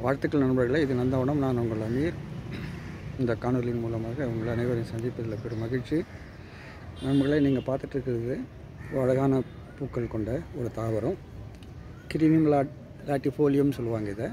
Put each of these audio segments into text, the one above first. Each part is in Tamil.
வாழ்த்துக்கள் நண்பர்களே. இது நந்தவனம். நான் உங்கள் அமீர். இந்த காணொலியின் மூலமாக உங்கள் அனைவரையும் சந்திப்பதில் பெரும் மகிழ்ச்சி. நண்பர்களே, நீங்கள் பார்த்துட்ருக்கிறது அழகான பூக்கள் கொண்ட ஒரு தாவரம். கிரிமிம் லாட்டிஃபோலியம் சொல்லுவாங்க. இதை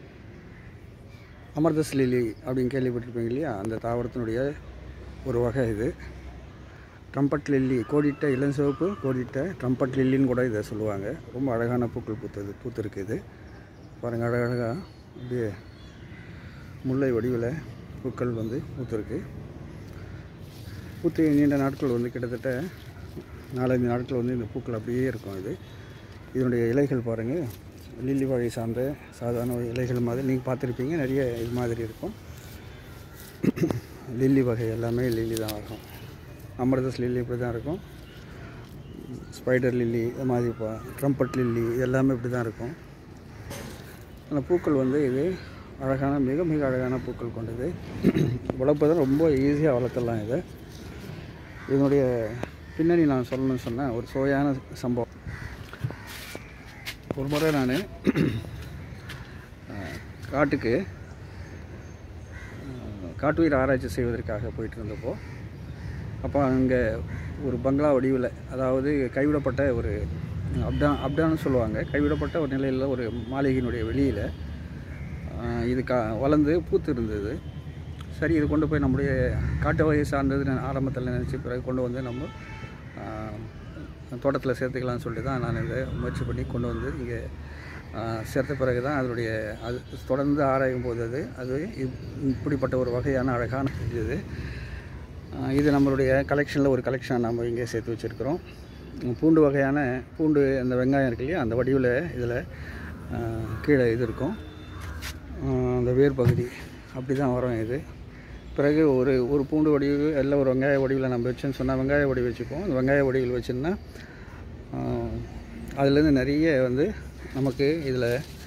அமர்தஸ் லில்லி அப்படின்னு கேள்விப்பட்டிருப்பீங்க இல்லையா? அந்த தாவரத்தினுடைய ஒரு வகை இது. ட்ரம்பட் லில்லி, கோடிட்ட இளஞ்சிவப்பு கோடிட்ட ட்ரம்பட் லில்லின்னு கூட இதை சொல்லுவாங்க. ரொம்ப அழகான பூக்கள் பூத்துருக்கு. இது பாருங்கள், அழகழகாக அப்படியே முல்லை வடிவில் பூக்கள் பூத்துருக்கு. பூத்து நீண்ட நாட்கள் கிட்டத்தட்ட 4-5 நாட்கள் இந்த பூக்கள் அப்படியே இருக்கும். இதனுடைய இலைகள் பாருங்கள், லில்லி வகை சார்ந்த சாதாரண இலைகள் மாதிரி நீங்கள் பார்த்துருப்பீங்க. நிறைய இது மாதிரி இருக்கும். லில்லி வகை எல்லாமே லில்லி தான் இருக்கும். அமர்தஸ் லில்லி இப்படி தான் இருக்கும். ஸ்பைடர் லில்லி இது மாதிரி ட்ரம்பட் லில்லி எல்லாமே இப்படி தான் இருக்கும். அந்த பூக்கள் இது அழகான மிக மிக அழகான பூக்கள் கொண்டது. வளர்ப்பதான் ரொம்ப ஈஸியாக வளர்த்துடலாம். இதனுடைய பின்னணி நான் சொல்லணும்னு சொன்னேன். ஒரு சுவையான சம்பவம். ஒரு முறை நான் காட்டுயிர் ஆராய்ச்சி செய்வதற்காக போயிட்டு இருந்தப்போ, அப்போ அங்கே ஒரு பங்களா வடிவில், அதாவது கைவிடப்பட்ட ஒரு அப்டான்னு சொல்லுவாங்க, கைவிடப்பட்ட ஒரு நிலையில் ஒரு மாளிகையினுடைய வெளியில் இது வளர்ந்து பூத்து இருந்தது. சரி, இது கொண்டு போய் நம்முடைய காட்டு வகை சார்ந்தது ஆரம்பத்தில் நினச்சி பிறகு கொண்டு நம்ம தோட்டத்தில் சேர்த்துக்கலாம்னு சொல்லிட்டு தான் நான் இதை முயற்சி பண்ணி கொண்டு இங்கே சேர்த்த பிறகு தான் அதனுடைய அது தொடர்ந்து ஆராயும் போது அது இப்படிப்பட்ட ஒரு வகையான அழகான இது நம்மளுடைய கலெக்ஷனில் ஒரு கலெக்ஷன் நம்ம இங்கே சேர்த்து வச்சுருக்கிறோம். பூண்டு வகையான பூண்டு, அந்த வெங்காயம் இருக்கு இல்லையா, அந்த வடிவில் இதில் கீழே இது இருக்கும். அந்த வேர் பகுதி அப்படி தான் வரும். பிறகு ஒரு பூண்டு வடிவு எல்லாம் ஒரு வெங்காய வடிவில் நம்ம வச்சுன்னு சொன்னால் வெங்காய வடிவு வச்சுப்போம். அந்த வெங்காய வடிவில் வச்சுன்னா அதுலேருந்து நிறைய நமக்கு இதில்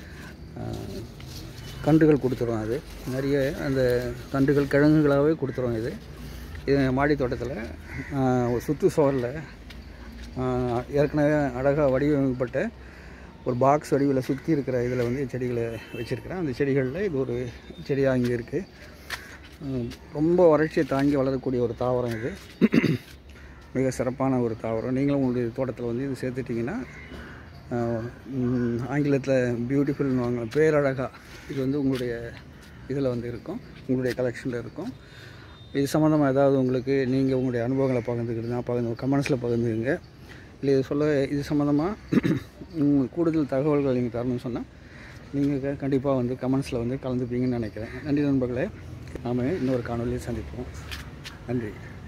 கன்றுகள் கொடுத்துரும். அது நிறைய அந்த கன்றுகள் கிழங்குகளாகவே கொடுத்துரும். இது மாடி தோட்டத்தில் ஒரு சுற்றுச்சுவரில் ஏற்கனவே அழகாக வடிவமைக்கப்பட்ட ஒரு பாக்ஸ் வடிவில் சுற்றி இருக்கிற இதில் செடிகளை வச்சுருக்கிறேன். அந்த செடிகளில் இது ஒரு செடியாக இங்கே இருக்குது. ரொம்ப வறட்சியை தாங்கி வளரக்கூடிய ஒரு தாவரம். இது மிக சிறப்பான ஒரு தாவரம். நீங்களும் உங்களுடைய தோட்டத்தில் இது சேர்த்துட்டிங்கன்னா ஆங்கிலத்தில் பியூட்டிஃபுல்னு வாங்க, பேரழகா இது உங்களுடைய இதில் இருக்கும், உங்களுடைய கலெக்ஷனில் இருக்கும். இது சம்மந்தமாக ஏதாவது உங்களுக்கு நீங்கள் உங்களுடைய அனுபவங்களை பகிர்ந்துக்கிட்டுனா கமெண்ட்ஸில் பகிர்ந்துக்குங்க. இல்லை இது சம்மந்தமாக கூடுதல் தகவல்கள் நீங்கள் தரணும்னு சொன்னால் நீங்கள் கண்டிப்பாக கமெண்ட்ஸில் கலந்துப்பீங்கன்னு நினைக்கிறேன். நன்றி நண்பர்களே. நாம் இன்னொரு காணொலியை சந்திப்போம். நன்றி.